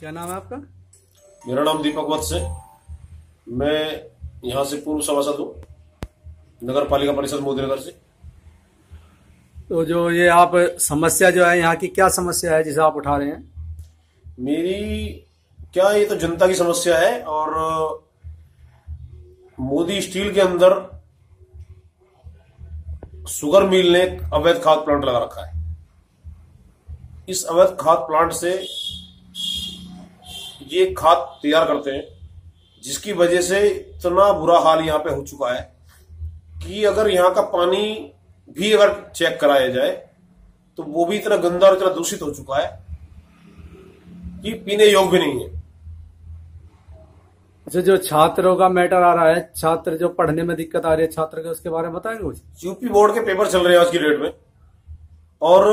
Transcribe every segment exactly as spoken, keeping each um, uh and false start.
क्या नाम है आपका? मेरा नाम दीपक वत्स है। मैं यहाँ से पूर्व सभासद हूँ, नगर पालिका परिषद मोदीनगर से। तो जो ये आप समस्या जो है यहाँ की, क्या समस्या है जिसे आप उठा रहे हैं? मेरी क्या, ये तो जनता की समस्या है। और मोदी स्टील के अंदर शुगर मिल ने अवैध खाद प्लांट लगा रखा है। इस अवैध खाद प्लांट से ये खाद तैयार करते हैं, जिसकी वजह से इतना बुरा हाल यहाँ पे हो चुका है कि अगर यहाँ का पानी भी अगर चेक कराया जाए तो वो भी इतना गंदा और इतना दूषित हो चुका है कि पीने योग्य भी नहीं है। अच्छा, जो छात्रों का मैटर आ रहा है, छात्र जो पढ़ने में दिक्कत आ रही है छात्र के, उसके बारे में बताएंगे कुछ? यूपी बोर्ड के पेपर चल रहे हैं आज की डेट में, और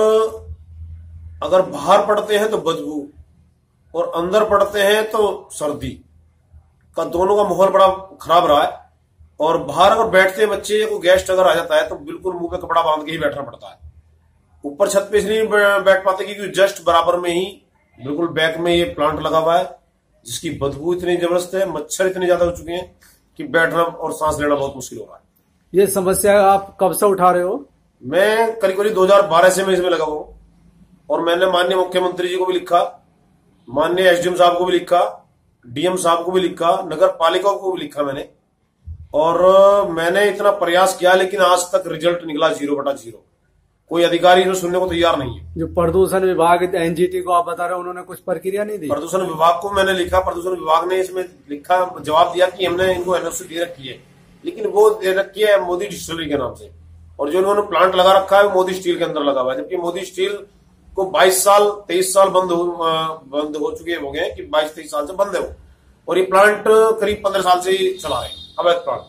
अगर बाहर पढ़ते हैं तो बदबू और अंदर पढ़ते हैं तो सर्दी का, दोनों का माहौल बड़ा खराब रहा है। और बाहर अगर बैठते हैं बच्चे को गेस्ट अगर आ जाता है तो बिल्कुल मुंह पे कपड़ा बांध के ही बैठना पड़ता है। ऊपर छत पे इसलिए बैठ पाते क्योंकि जस्ट बराबर में ही बिल्कुल बैक में ये प्लांट लगा हुआ है, जिसकी बदबू इतनी जबरदस्त है, मच्छर इतने ज्यादा हो चुके हैं कि बैठना और सांस लेना बहुत मुश्किल हो रहा है। ये समस्या आप कब से उठा रहे हो? मैं करीब करीब दो हजार बारह से मैं इसमें लगा हुआ और मैंने माननीय मुख्यमंत्री जी को भी लिखा, माननीय एसडीएम साहब को भी लिखा, डीएम साहब को भी लिखा, नगर पालिका को भी लिखा मैंने। और मैंने इतना प्रयास किया लेकिन आज तक रिजल्ट निकला जीरो बटा जीरो। कोई अधिकारी जो सुनने को तैयार नहीं है। जो प्रदूषण विभाग एनजीटी को आप बता रहे हो, उन्होंने कुछ प्रक्रिया नहीं दी? प्रदूषण विभाग को मैंने लिखा, प्रदूषण विभाग ने इसमें लिखा, जवाब दिया कि हमने इनको एनओसी दे रखी है, लेकिन वो दे रखी है मोदी डिस्टिलरी के नाम से। और जो इन्होंने प्लांट लगा रखा है वो मोदी स्टील के अंदर लगा हुआ है, जबकि मोदी स्टील को बाईस साल तेईस साल बंद हो बंद हो चुके हो गए कि बाईस तेईस साल से बंद है वो, और ये प्लांट करीब पंद्रह साल से ही चला रहे हैं अवैध प्लांट।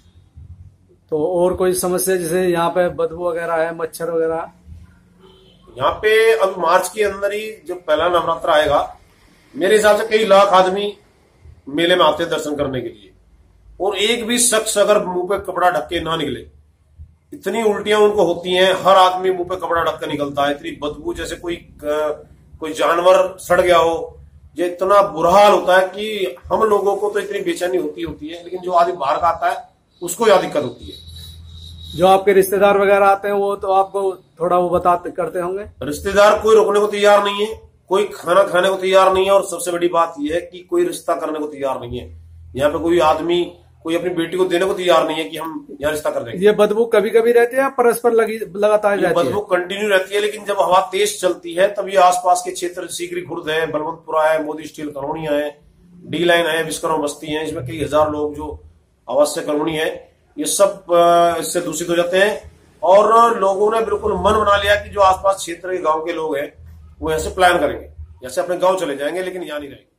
तो और कोई समस्या जैसे यहाँ पे बदबू वगैरह है, मच्छर वगैरह? यहाँ पे अब मार्च के अंदर ही जो पहला नवरात्र आएगा, मेरे हिसाब से कई लाख आदमी मेले में आते हैं दर्शन करने के लिए, और एक भी शख्स अगर मुंह पे कपड़ा ढक के ना निकले, इतनी उल्टियां उनको होती हैं, हर आदमी मुंह पे कपड़ा ढक के निकलता है, इतनी बदबू जैसे कोई कोई जानवर सड़ गया हो। ये इतना बुरा हाल होता है कि हम लोगों को तो इतनी बेचैनी होती होती है, लेकिन जो आदमी बाहर का आता है उसको यह दिक्कत होती है। जो आपके रिश्तेदार वगैरह आते हैं वो तो आपको थोड़ा वो बताते करते होंगे? रिश्तेदार कोई रोकने को तैयार नहीं है, कोई खाना खाने को तैयार नहीं है, और सबसे बड़ी बात यह है कि कोई रिश्ता करने को तैयार नहीं है। यहाँ पे कोई आदमी कोई अपनी बेटी को देने को तैयार नहीं है कि हम यहाँ रिश्ता कर देंगे। ये बदबू कभी कभी रहती है, परस्पर लगी लगातार रहती है? बदबू कंटिन्यू रहती है, लेकिन जब हवा तेज चलती है तब ये आसपास के क्षेत्र, सीकरी खुर्द है, बलवंतपुरा है, मोदी स्टील कॉलोनियां है, डी लाइन है, विश्वकर्मा बस्ती है, इसमें कई हजार लोग जो आवासीय कॉलोनी है, ये सब इससे दूषित हो जाते हैं। और लोगों ने बिल्कुल मन बना लिया कि जो आसपास क्षेत्र के गांव के लोग हैं वो ऐसे प्लान करेंगे, जैसे अपने गांव चले जाएंगे, लेकिन यहाँ नहीं रहेंगे।